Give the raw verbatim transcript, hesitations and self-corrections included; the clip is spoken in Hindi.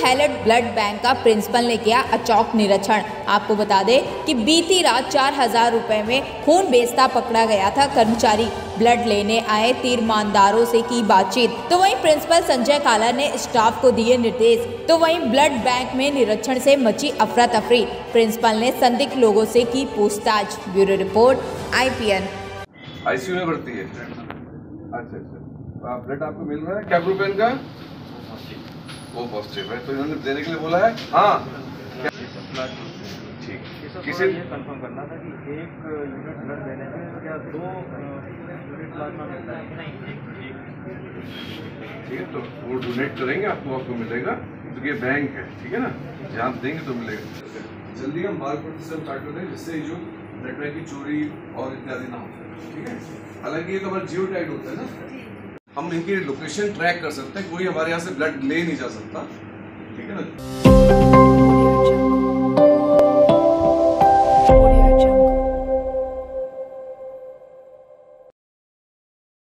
हैलेट ब्लड बैंक का प्रिंसिपल ने किया अचौक निरीक्षण। आपको बता दें कि बीती रात चार हजार रुपए में खून बेचता पकड़ा गया था कर्मचारी। ब्लड लेने आए तीरमानदारों से की बातचीत। तो वहीं प्रिंसिपल संजय काला ने स्टाफ को दिए निर्देश। तो वहीं ब्लड बैंक में निरीक्षण से मची अफरा तफरी। प्रिंसिपल ने संदिग्ध लोगों से की पूछताछ। Bureau report I P N. ICU में भर्ती है। अच्छा अच्छा, ब्लड आपको मिल रहा है? क्या ग्रुप है इनका? वो पॉजिटिव है, तो इन्होंने देने के लिए बोला है। हाँ ठीक, किसी ये कंफर्म करना था कि एक यूनिट ब्लड देने में क्या दो यूनिट प्लाज्मा मिलता है कि नहीं? ठीक है, तो वो डोनेट करेंगे, आपको आपको मिलेगा। तो ये बैंक है, ठीक है ना, जहाँ देंगे तो मिलेगा। जल्दी हम बारकोड सिस्टम स्टार्ट कर दें, जिससे जो ब्लड बैंक की चोरी और इत्यादि ना हो। ठीक है, हालांकि ये तो हमारा जियो टैग होता है ना, हम इनकी लोकेशन ट्रैक कर सकते हैं, कोई हमारे यहाँ से ब्लड ले नहीं जा सकता। ठीक है ना।